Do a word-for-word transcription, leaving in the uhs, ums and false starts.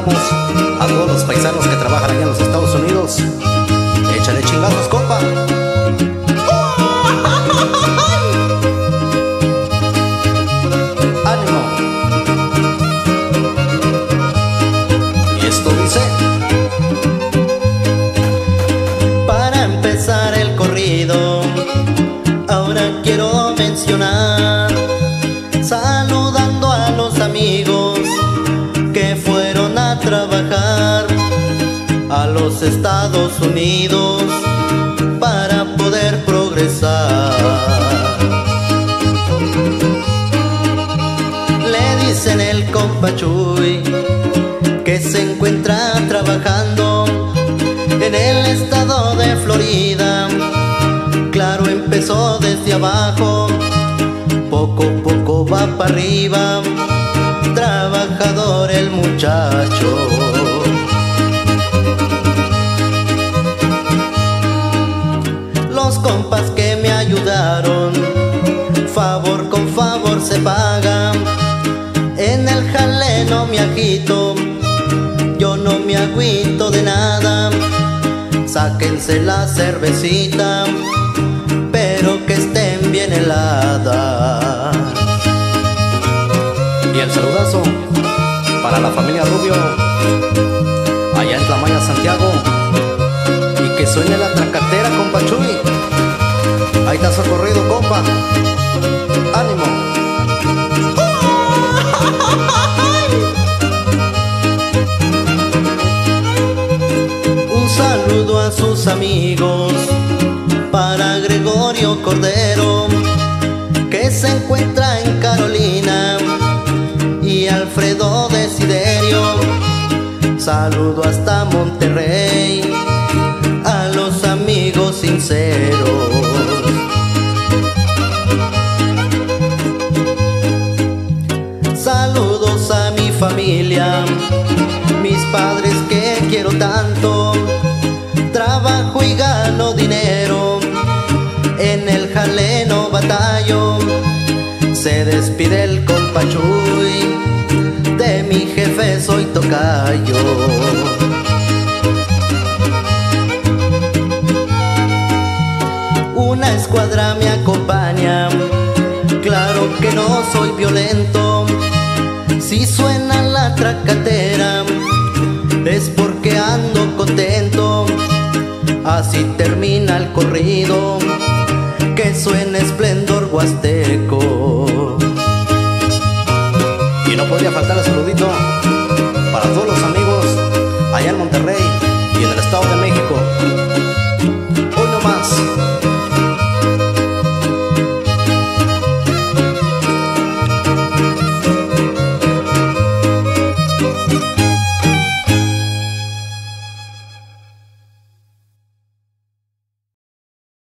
saludamos a todos los paisanos que trabajan allá en los Estados Unidos. Échale chingazos, compa. ¡Ánimo! Y esto dice: para empezar el corrido, ahora quiero mencionar, saludando a los amigos que fueron a trabajar a los Estados Unidos para poder progresar. Le dicen el compa Chuy que se encuentra trabajando en el estado de Florida. Claro, empezó desde abajo, poco a poco va para arriba, trabajador el muchacho. Los compas que me ayudaron, favor con favor se paga. En el jale no me agito, yo no me agüito de nada. Sáquense la cervecita, pero que estén bien heladas. Y el saludazo para la familia Rubio, allá en Tlamaya, Santiago. Y que suene la tracatera, compa Chuy. Ahí está socorrido, compa. ¡Ánimo! Un saludo a sus amigos, para Gregorio Cordero, que se encuentra en Carolina, y Alfredo Desiderio. Saludo hasta Monterrey, a los amigos sinceros. Saludos a mi familia, mis padres que quiero tanto. Trabajo y gano dinero, en el jale no batallo. Se despide el compa Chuy, de mi jefe soy tocayo. Una escuadra me acompaña, claro que no soy violento. Si suena la tracatera, es porque ando contento. Así termina el corrido, que suena esplendor huasteco. Y no podía faltar el saludito para todos los amigos allá en Monterrey y en el Estado de México. Hoy no más.